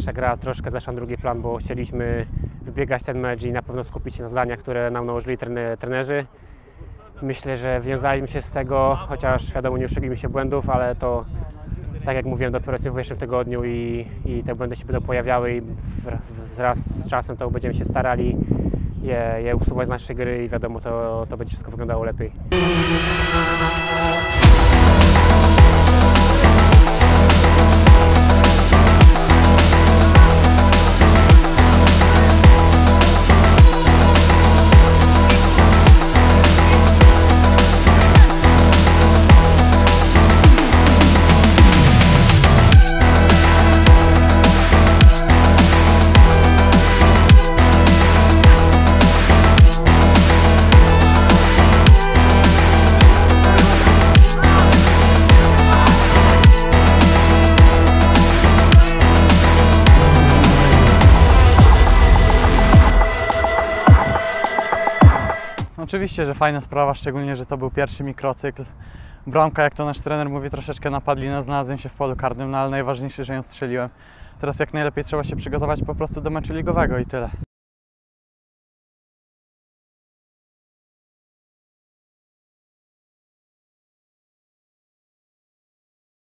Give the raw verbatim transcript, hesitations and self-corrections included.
nasza gra troszkę zeszła na drugi plan, bo chcieliśmy wybiegać ten mecz i na pewno skupić się na zadaniach, które nam nałożyli trenerzy. Myślę, że wiązaliśmy się z tego, chociaż wiadomo, nie uszczęgliśmy się błędów, ale to, tak jak mówiłem, dopiero jesteśmy w pierwszym tygodniu i, i te błędy się będą pojawiały i wraz z czasem to będziemy się starali je, je usuwać z naszej gry i wiadomo, to, to będzie wszystko wyglądało lepiej. Oczywiście, że fajna sprawa, szczególnie, że to był pierwszy mikrocykl. Bramka, jak to nasz trener mówi, troszeczkę napadli, no, znalazłem się w polu karnym, no ale najważniejsze, że ją strzeliłem. Teraz jak najlepiej trzeba się przygotować po prostu do meczu ligowego i tyle.